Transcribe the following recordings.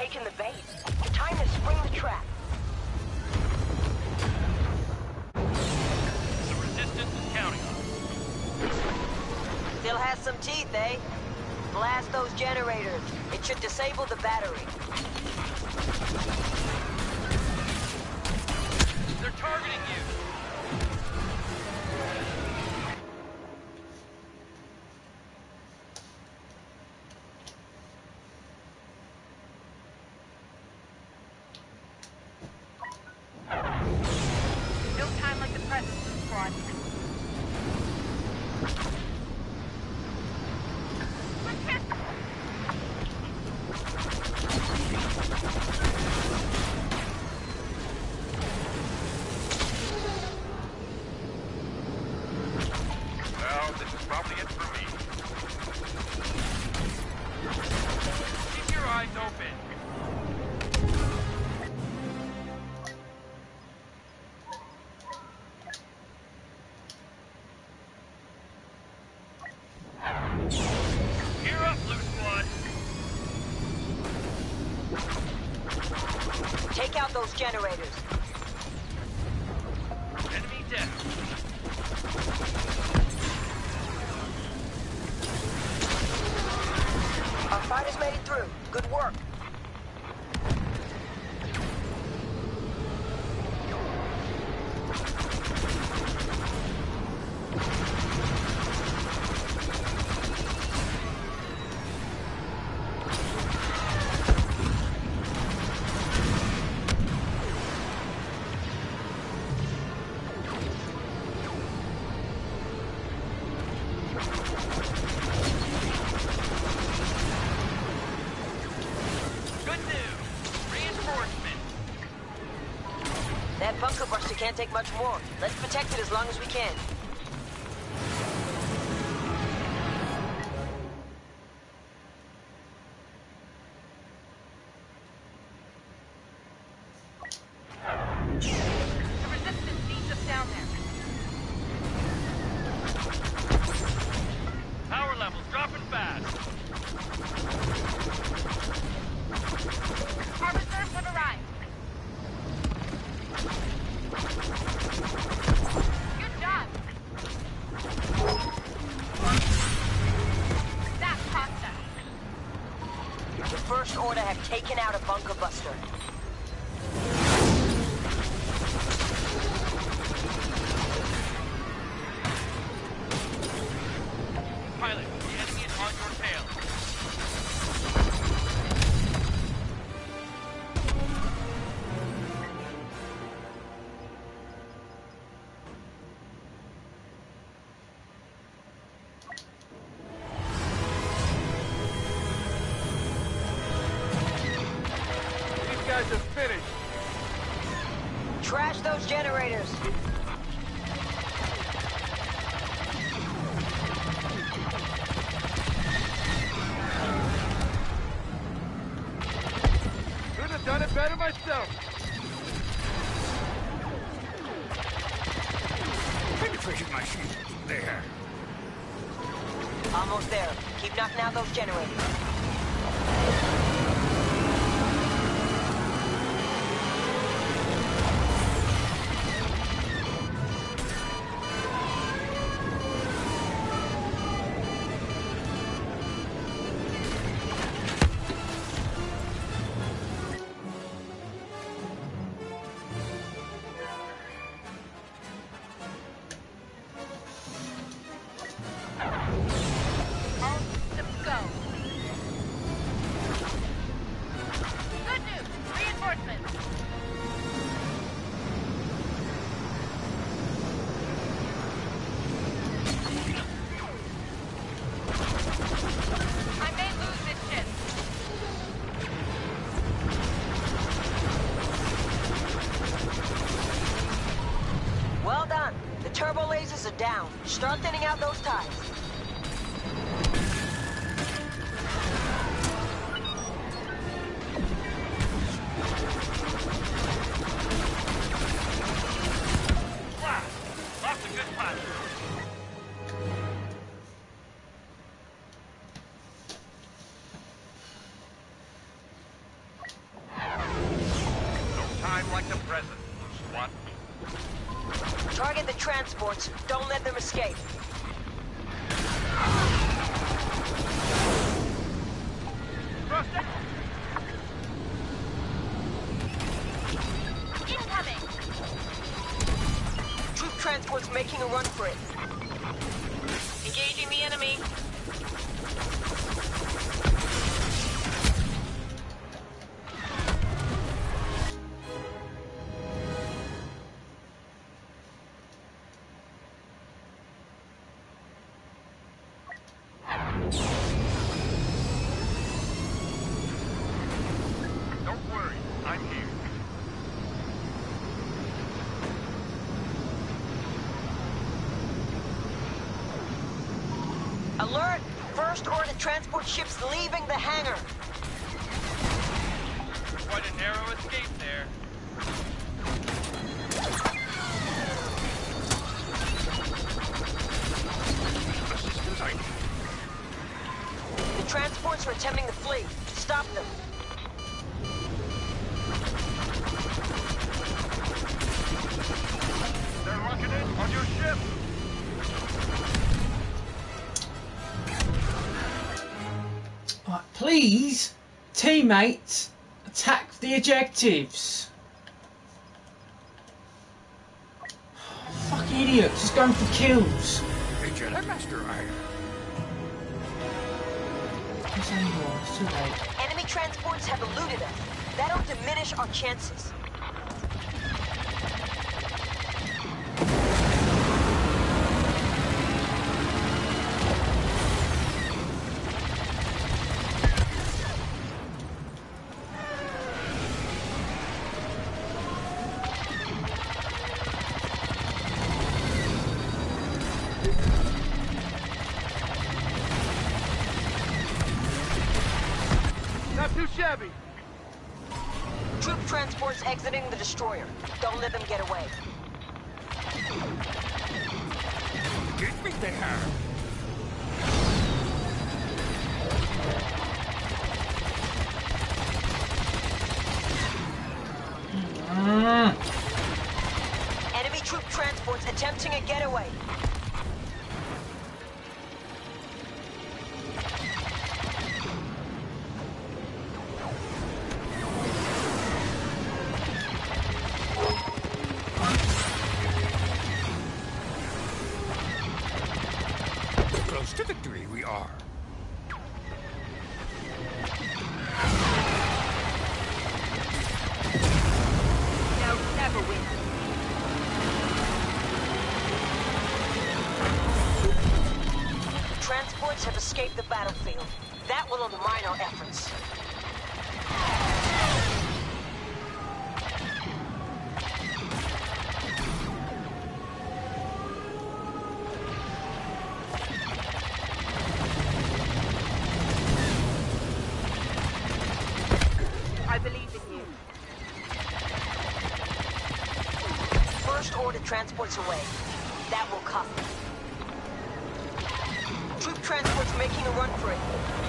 taken the bait. Time to spring the trap. The resistance is counting on us. Still has some teeth, eh? Blast those generators. It should disable the battery. They're targeting you. No time like the present, squad. Well, this is probably it for me. Keep your eyes open. Gear up, Blue Squad. Take out those generators. Enemy down. Our fighters made it through. Good work. Good news. Reinforcement. That bunker buster can't take much more. Let's protect it as long as we can. The resistance needs us down there. Power levels dropping fast. Our reserves have arrived. Good job. That cost us. The First Order have taken out a bunker buster. Pilot, the enemy is on your tail. These guys are finished. Trash those generators. Could have done it better myself. Penetration machine. There. Almost there. Keep knocking out those generators. All systems go. Good news. Reinforcements. I may lose this ship. Well done. The turbo lasers are down. Start thinning out those ties. Wow, lots of good pilots. Target the transports. Don't let them escape. Thrusting. Incoming! Troop transport's making a run for it. Engaging the enemy. Don't worry, I'm here. Alert! First order transport ships leaving the hangar. Quite a narrow escape there. Assistance I need. The transports are attempting to flee. Stop them. They're locking in on your ship. Right, please, teammates, attack the objectives. Fucking idiots, just going for kills. A Jedi Master iron. It's anymore, it's too late. Enemy transports have eluded us. That'll diminish our chances. Not too shabby. Troop transports exiting the destroyer. Don't let them get away. Get me there. Enemy troop transports attempting a getaway. Close to victory we are. No, never win. Transports have escaped the battlefield. That will undermine our efforts. I believe in you. First order transports away. That will cost them. Troop transports making a run for it.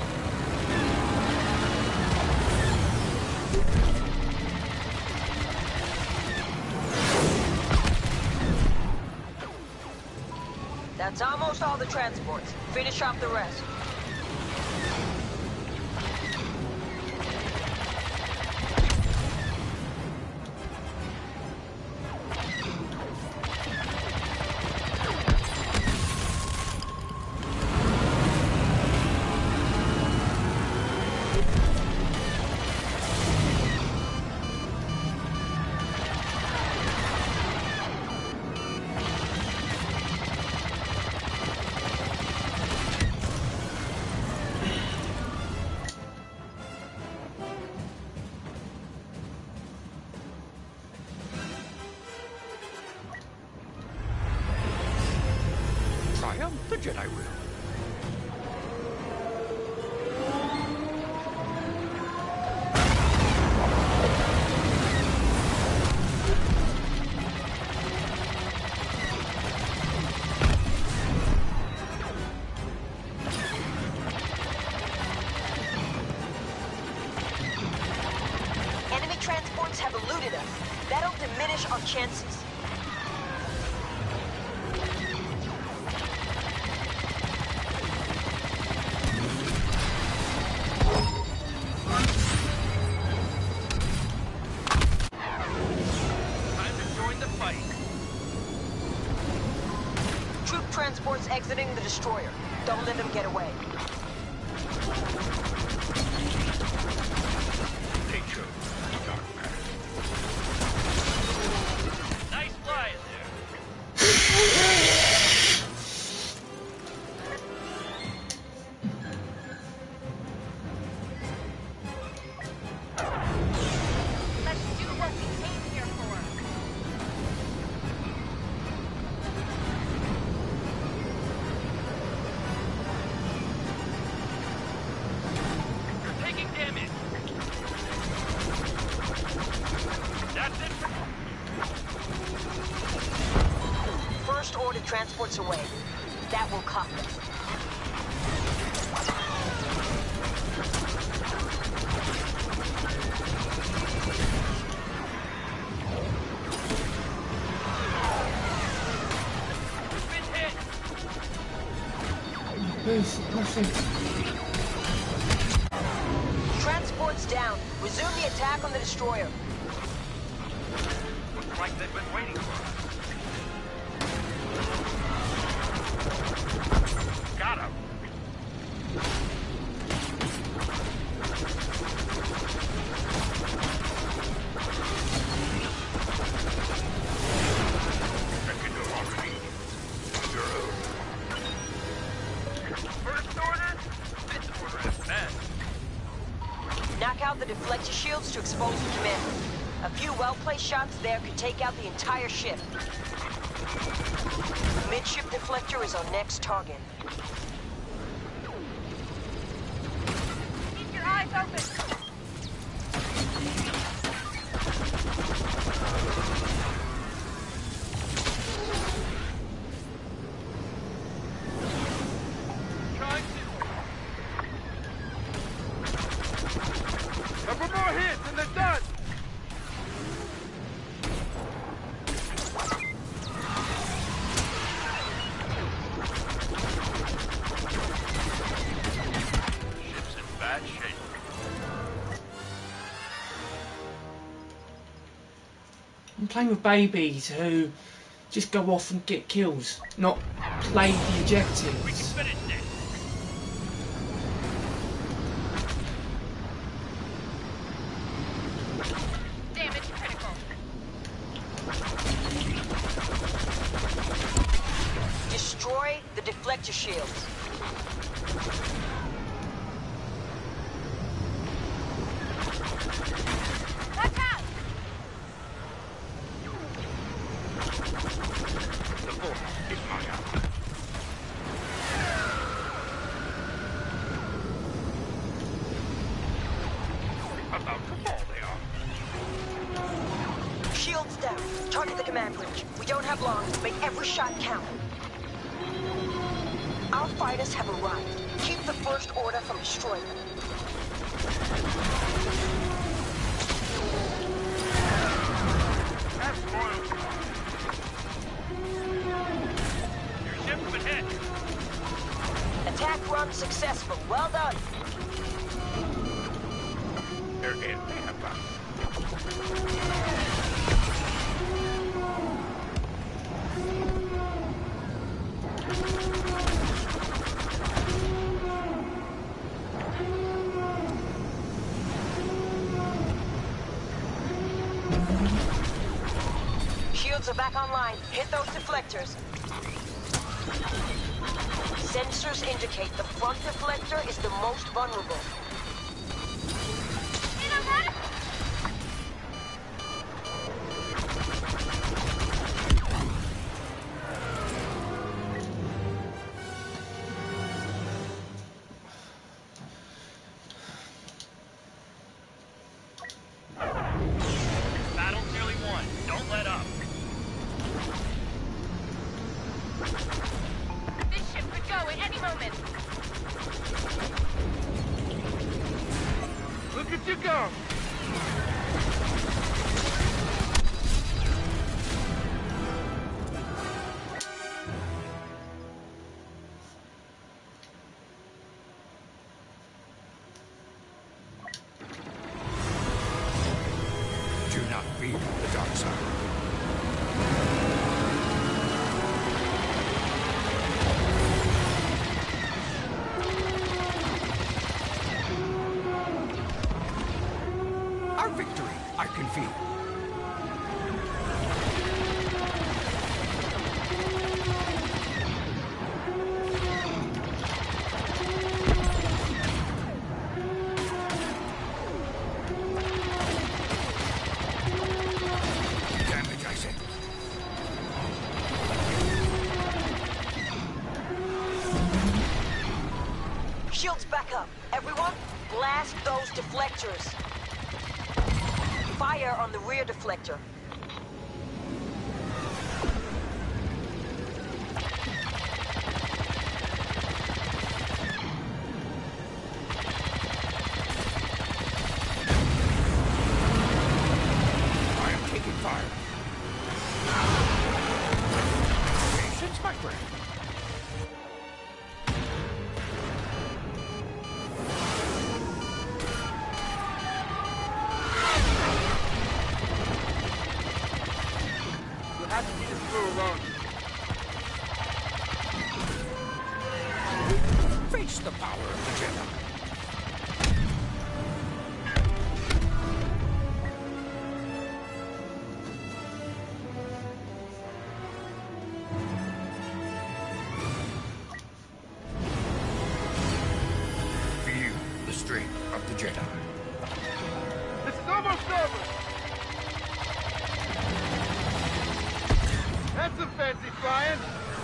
That's almost all the transports. Finish off the rest. Triumph the Jedi will. Enemy transports have eluded us. That'll diminish our chances. transports exiting the destroyer. Don't let them get away. They chose the dark path. Nice flying there. Let's do what we came here for. You're taking damage. That's it for... First order transports away. That will cost them. Been hit. Please, nothing. Transport's down. Resume the attack on the destroyer. Looks like they've been waiting for us. Got him. That can no longer be your own. First order? This order is best. Knock out the deflector shields to expose the commander. A few well-placed shots there could take out the entire ship. Midship deflector is our next target. Keep your eyes open. Trying to... Couple more hits and they're done! Ship's in bad shape. I'm playing with babies who just go off and get kills, not play the We can objectives. finish this. Damage critical. Destroy the deflector shields. Watch out! The force is my ally. About to fall, they are. Shields down. Target the command bridge. We don't have long. Make every shot count. Our fighters have arrived. Keep the first order from destroying them. That's spoiled. Your ship's been hit. Attack run successful. Well done. Their end may have found. Shields are back online. Hit those deflectors. Sensors indicate the front deflector is the most vulnerable. You know what? Battle's nearly won. Don't let up. This ship could go at any moment. Look at you go. Do not feed the dark side. shields back up. Everyone, blast those deflectors. Fire on the rear deflector. I am taking fire. Patience, my friend. You'll have to see this through alone. Face the power of the Jedi. Feel the strength of the Jedi. This is almost over! That's some fancy flying!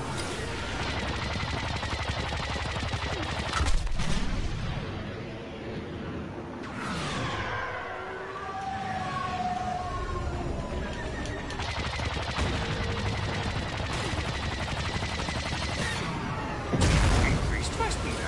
Increased fast speeder.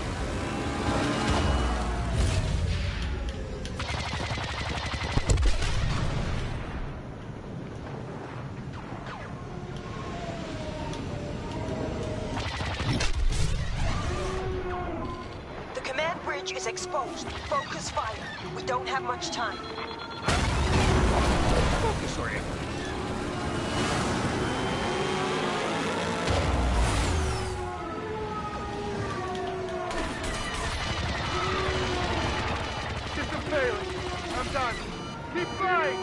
The command bridge is exposed. Focus fire. We don't have much time. Focus, Orion. System failing. I'm done. Keep flying!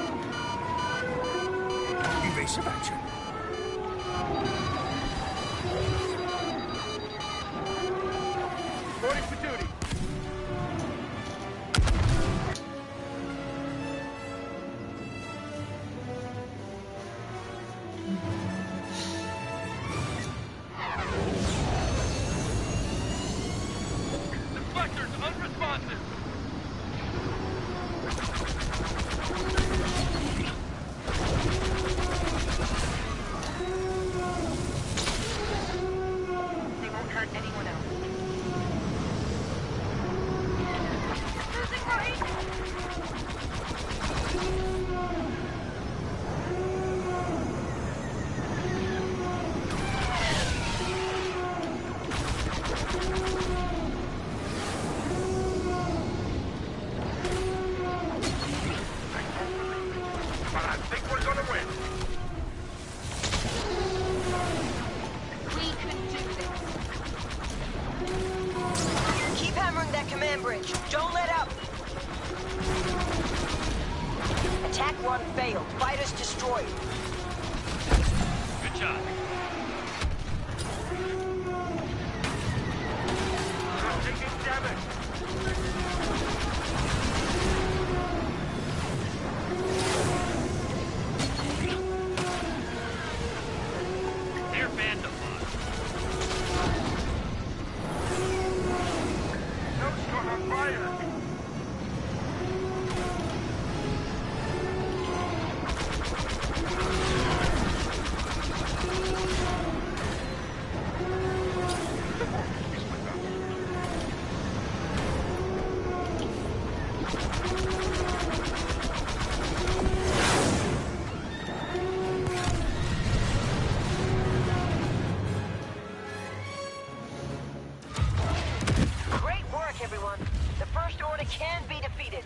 Evasive action. Reporting for duty. Deflectors unresponsive. They won't hurt anyone else. Losing Marie! But I think we're gonna win. We could do this. Keep hammering that command bridge. Don't let up. Attack 1 failed. Fighters destroyed. Good shot. I'm taking damage. They're vandalized. Nose caught on fire. Great work, everyone. The First Order can be defeated.